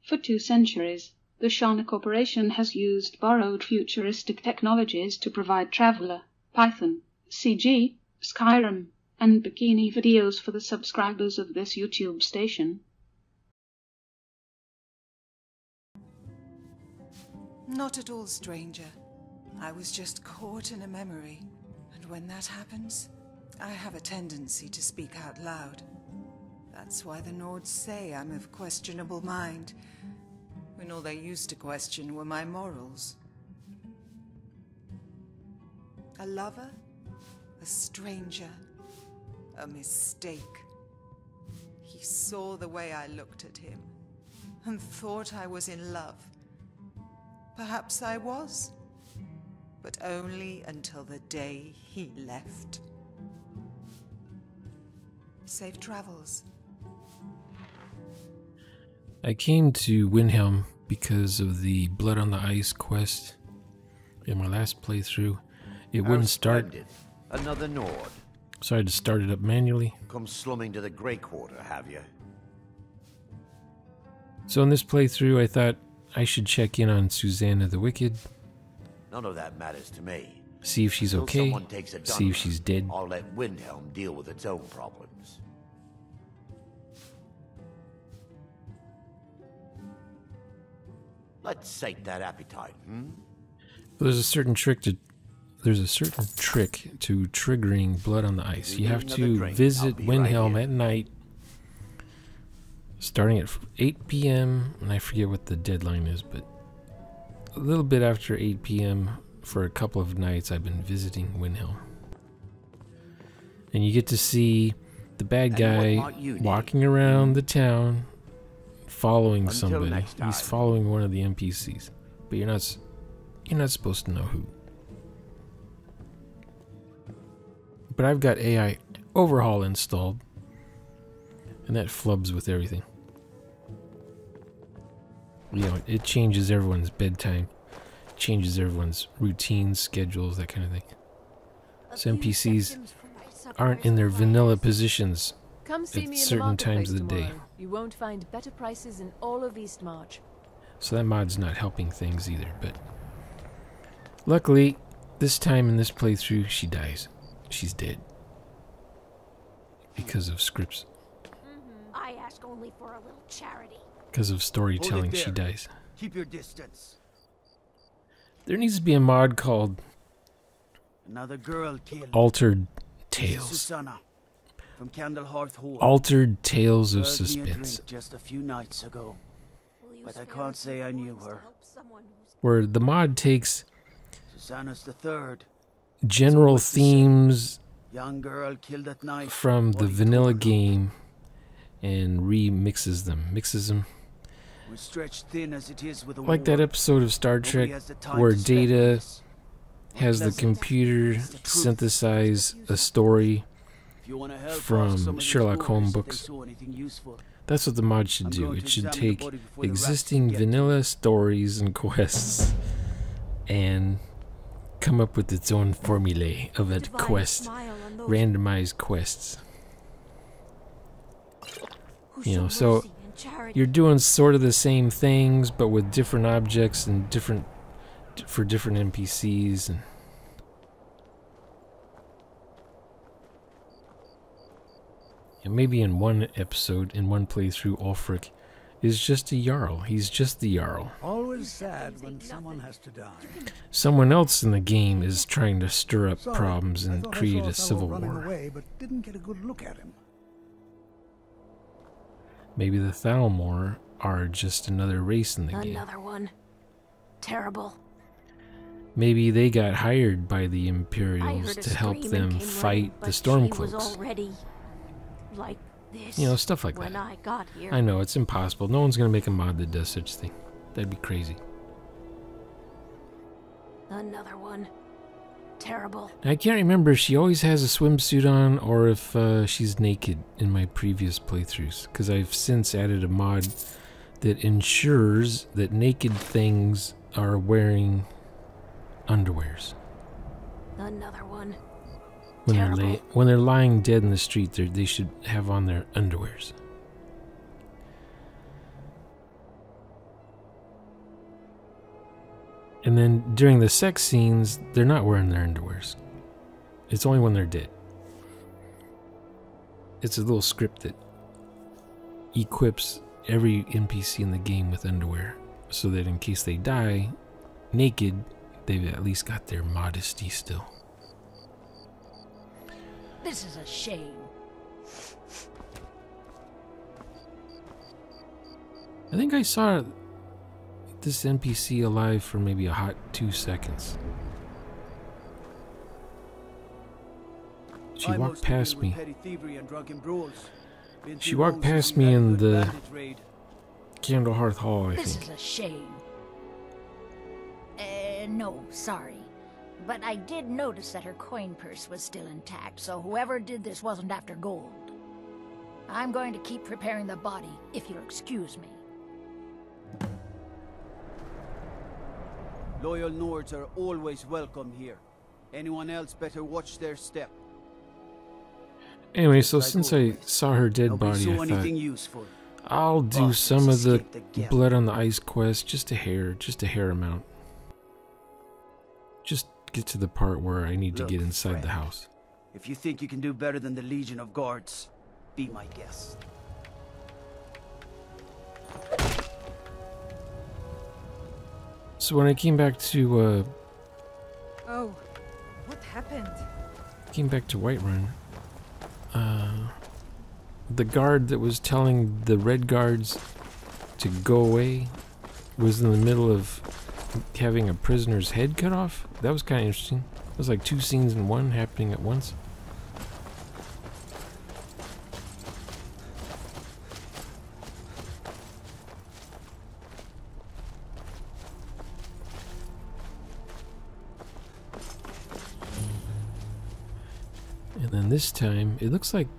For 2 centuries, the Shana Corporation has used borrowed futuristic technologies to provide Traveler, Python, CG, Skyrim, and bikini videos for the subscribers of this YouTube station. Not at all, stranger. I was just caught in a memory, and when that happens, I have a tendency to speak out loud. That's why the Nords say I'm of questionable mind, when all they used to question were my morals. A lover, a stranger, a mistake. He saw the way I looked at him, and thought I was in love. Perhaps I was, but only until the day he left. Safe travels. I came to Windhelm because of the Blood on the Ice quest. In my last playthrough, it wouldn't start. Another Nord. So I had to start it up manually. Come slumming to the Grey Quarter, have you? So in this playthrough, I thought I should check in on Susanna the Wicked. None of that matters to me. See if she's okay. See if she's dead. I'll let Windhelm deal with its own problems. Let's sate that appetite, There's a certain trick to triggering Blood on the Ice. You have to visit Windhelm at night, starting at 8 p.m. and I forget what the deadline is, but a little bit after 8 p.m. for a couple of nights I've been visiting Windhelm. And you get to see the bad guy walking around the town following somebody. He's following one of the NPCs, but you're not supposed to know who. But I've got AI Overhaul installed, and that flubs with everything. You know, it changes everyone's bedtime, changes everyone's routines, schedules, that kind of thing. So NPCs aren't in their vanilla positions at certain times of the day. You won't find better prices in all of Eastmarch. So that mod's not helping things either, but luckily, this time in this playthrough, she dies. She's dead. Because of scripts. I ask only for a little charity. Because of storytelling, she dies. Keep your distance. There needs to be a mod called Another girl killed. Altered Tales. Susanna from Candlehearth Hall. Altered Tales of Served me a Suspense. drink just a few nights ago, but I can't say I knew her. Where the mod takes Susanna's the third. general themes Young girl killed at night from the vanilla game and remixes them. Mixes them. We're stretched thin as it is with a Like that war. episode of Star Nobody Trek has the time where to spend with Data us. has the computer synthesize a story If you wanna help out from some of these Sherlock boys Holmes if they books. saw anything useful. That's what the mod should I'm do. going It to should examine the take body before the rats existing get to vanilla stories and quests and come up with its own formulae of a quest, randomized quests. You know, so you're doing sort of the same things, but with different objects and different for different NPCs. And maybe in one episode, in one playthrough, Ulfric is just a Jarl. He's just the Jarl. Always sad when someone has to die. Someone else in the game is trying to stir up problems and create a civil war. Away, but didn't get a good look at him. Maybe the Thalmor are just another race in the game. Another one. Terrible. Maybe they got hired by the Imperials to help them fight the Stormcloaks. Like this, you know, stuff like that. I got here. I know, it's impossible. No one's going to make a mod that does such a thing. That'd be crazy. Another one. Terrible. I can't remember if she always has a swimsuit on or if she's naked in my previous playthroughs, because I've since added a mod that ensures that naked things are wearing underwears. Another one. When they're lying dead in the street, they should have on their underwears. And then during the sex scenes, they're not wearing their underwears. It's only when they're dead. It's a little script that equips every NPC in the game with underwear, so that in case they die naked, they've at least got their modesty still. This is a shame. I think I saw this NPC alive for maybe a hot 2 seconds. She walked past me. She walked past me in the Candlehearth Hall, I think. This is a shame. No, sorry. But I did notice that her coin purse was still intact, so whoever did this wasn't after gold. I'm going to keep preparing the body, if you'll excuse me. Loyal Nords are always welcome here. Anyone else better watch their step. Anyway, so since I saw her dead body, I thought I'll do some of the Blood on the Ice quest, just a hair amount. Just get to the part where I need to get inside the house. If you think you can do better than the Legion of Guards, be my guest. So when I came back to Oh, what happened? came back to Whiterun, the guard that was telling the red guards to go away was in the middle of having a prisoner's head cut off. That was kind of interesting. It was like 2 scenes in one happening at once. And then this time, it looks like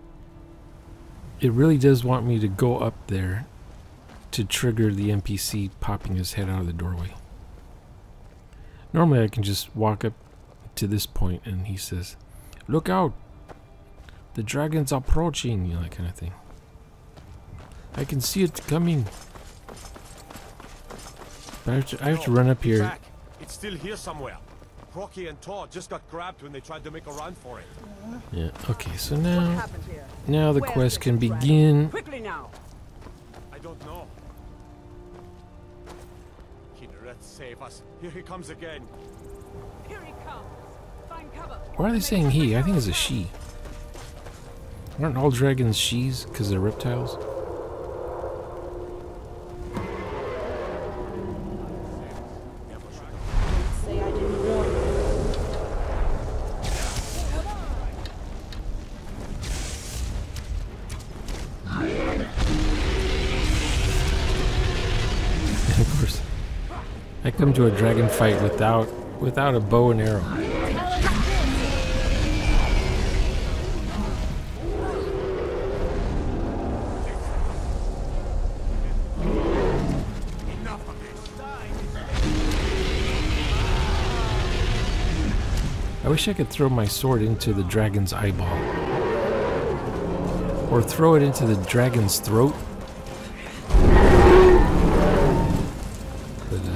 it really does want me to go up there to trigger the NPC popping his head out of the doorway. Normally I can just walk up to this point and he says, "Look out! The dragon's approaching," you know, that kind of thing. I can see it coming. But I have to run up here. Jack, it's still here somewhere. Rocky and Todd just got grabbed when they tried to make a run for it. Yeah, okay, so now the quest can begin. Quickly now! I don't know. Kinneret, save us. Here he comes again. Here he comes! Find cover! Why are they saying he? I think it's a she. Aren't all dragons she's because they're reptiles? Say I didn't warn you. And of course, I come to a dragon fight without a bow and arrow. I wish I could throw my sword into the dragon's eyeball. Or throw it into the dragon's throat. But,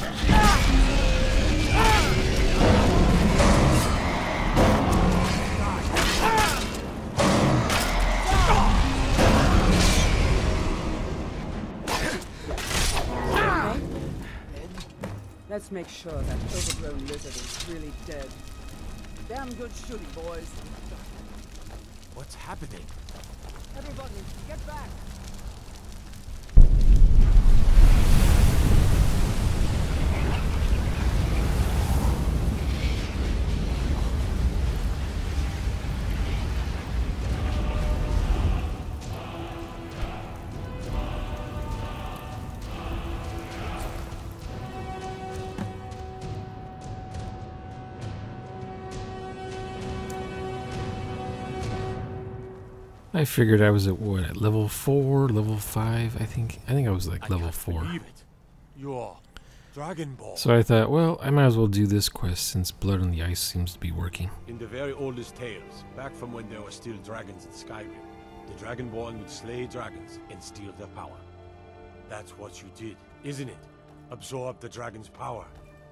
Let's make sure that overgrown lizard is really dead. Damn good shooting, boys. What's happening? Everybody, get back! I figured I was at what, at level 4, level 5, I think I was like level 4. Believe it. You're Dragon Ball. So I thought, well, I might as well do this quest since Blood on the Ice seems to be working. In the very oldest tales, back from when there were still dragons in Skyrim, the Dragonborn would slay dragons and steal their power. That's what you did, isn't it? Absorb the dragon's power.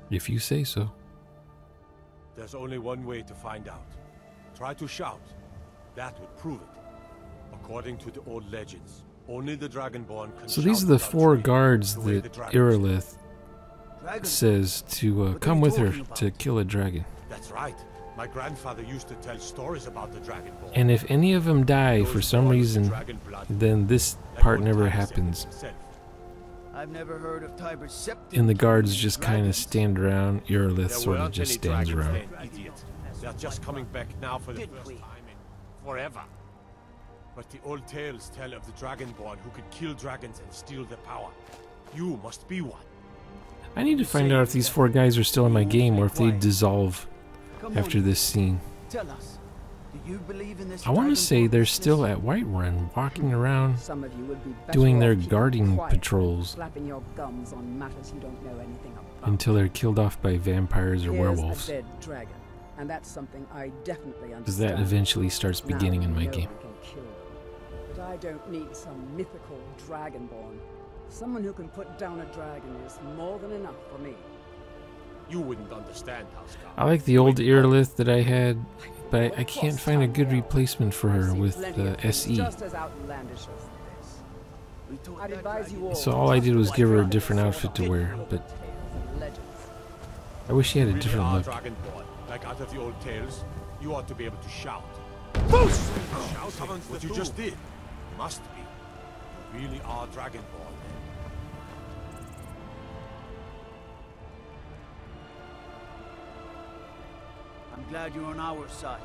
If you say so. There's only one way to find out. Try to shout. That would prove it. According to the old legends, only the Dragonborn can So these shout are the without 4 dreaming, guards the way that the dragons Irilith Dragon? says to come with her to kill a dragon. That's right. My grandfather used to tell stories about the Dragonborn. And if any of them die for some reason, then this part never happens. I've never heard of Tiber's Septim. And the guards just kind of stand around. Irilith There sort of weren't just any stands dragons around. then, idiot. They're just coming back now for the first time in forever. But the old tales tell of the Dragonborn who could kill dragons and steal their power. You must be one. I need to find out if these 4 guys are still in my game or if they dissolve after this scene. Tell us, do you believe in this I want to say Dragonborn they're business? still at Whiterun, walking around, Some of you would be better doing their off keeping guarding quiet, patrols Slapping your gums on matters you don't know anything about. until they're killed off by vampires or Here's werewolves. a dead dragon, and that's something I definitely understand. Because that eventually starts Now beginning in I my know game. we can kill them. But I don't need some mythical dragonborn. Someone who can put down a dragon is more than enough for me. You wouldn't understand, Houseguard. I like the old Irilith that I had, but I can't find a good replacement for her with SE. Just as outlandish as this. We taught I'd that advise you dragon- all So all I did was give her a different outfit to wear, but I wish she had a Really different are look. Dragonborn, like out of the old tales, you ought to be able to shout. Shout what you just did. Must be. You really are Dragonborn. I'm glad you're on our side.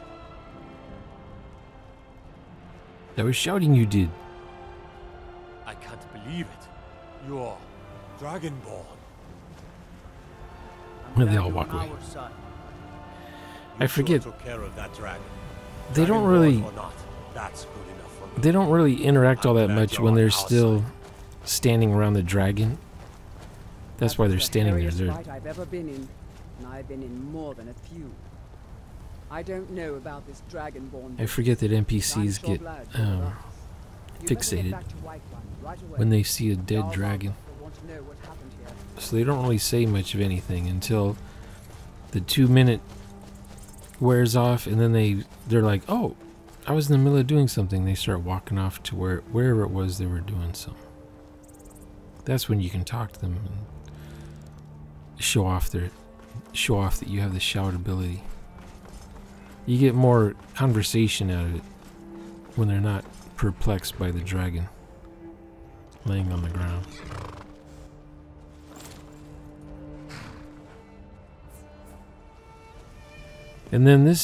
That was shouting you did. I can't believe it. You're Dragonborn. Well, they all walk away. I forget. Took care of that dragon. They don't Dragonborn really. or not, that's good enough for me. They don't really interact all that I'm glad much you're when on they're our still standing around the dragon. That's why they're standing there. That's the hairiest They're, fight I've ever been in, and I've been in more than a few. I don't know about this dragonborn. I forget that but I'm NPCs sure get glad you're with us. You better get fixated back to Whiterun right away. when they see a dead Jarl dragon. will want to know what happened here. So they don't really say much of anything until the 2-minute wears off, and then they're like, "Oh, I was in the middle of doing something." They start walking off to wherever it was they were doing something. That's when you can talk to them and show off that you have the shout ability. You get more conversation out of it when they're not perplexed by the dragon laying on the ground. And then this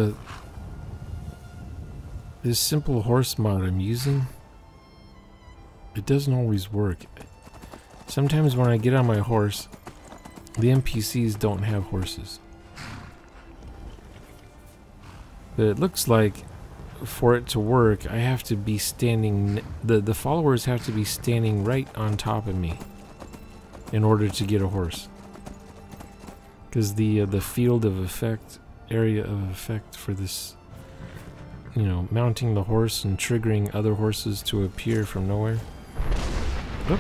simple horse mod I'm using, it doesn't always work. Sometimes when I get on my horse, the NPCs don't have horses. But it looks like for it to work, I have to be standing, the followers have to be standing right on top of me in order to get a horse. Because the field of effect, area of effect for this, mounting the horse and triggering other horses to appear from nowhere. Oop.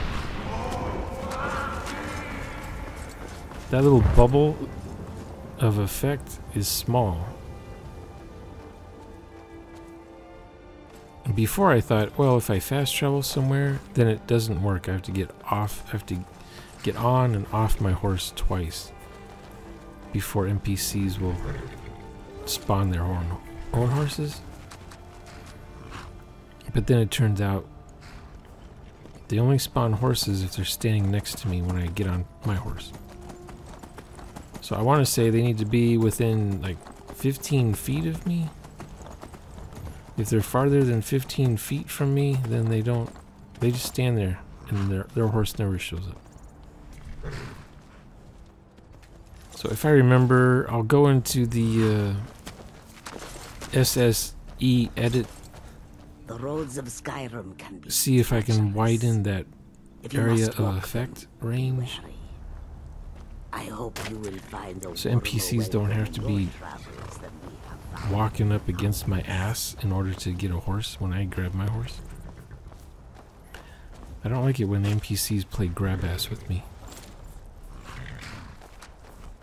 That little bubble of effect is small. Before I thought, well, if I fast travel somewhere, then it doesn't work. I have to get on and off my horse twice before NPCs will spawn their own horses. But then it turns out they only spawn horses if they're standing next to me when I get on my horse. So I want to say they need to be within like 15 feet of me. If they're farther than 15 feet from me, then they just stand there and their horse never shows up. So if I remember, I'll go into the SSE edit, The roads of Skyrim can be see if I can widen that If you area must of walk effect range. I hope you will find a So NPCs don't have to be walking up against my ass in order to get a horse when I grab my horse. I don't like it when NPCs play grab ass with me.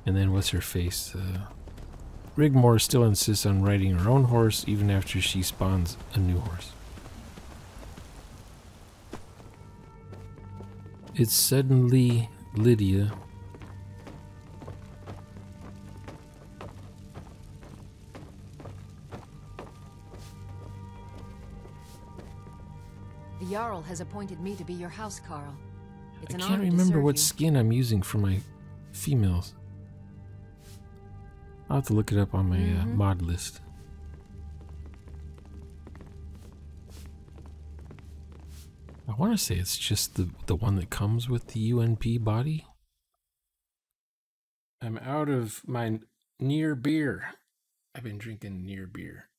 And then what's her face? Rigmore still insists on riding her own horse even after she spawns a new horse. It's suddenly Lydia. The Jarl has appointed me to be your housecarl. It's an I honor can't to remember serve what you. skin I'm using for my females. I'll have to look it up on my mod list. I want to say it's just the one that comes with the UNP body. I'm out of my near beer. I've been drinking near beer.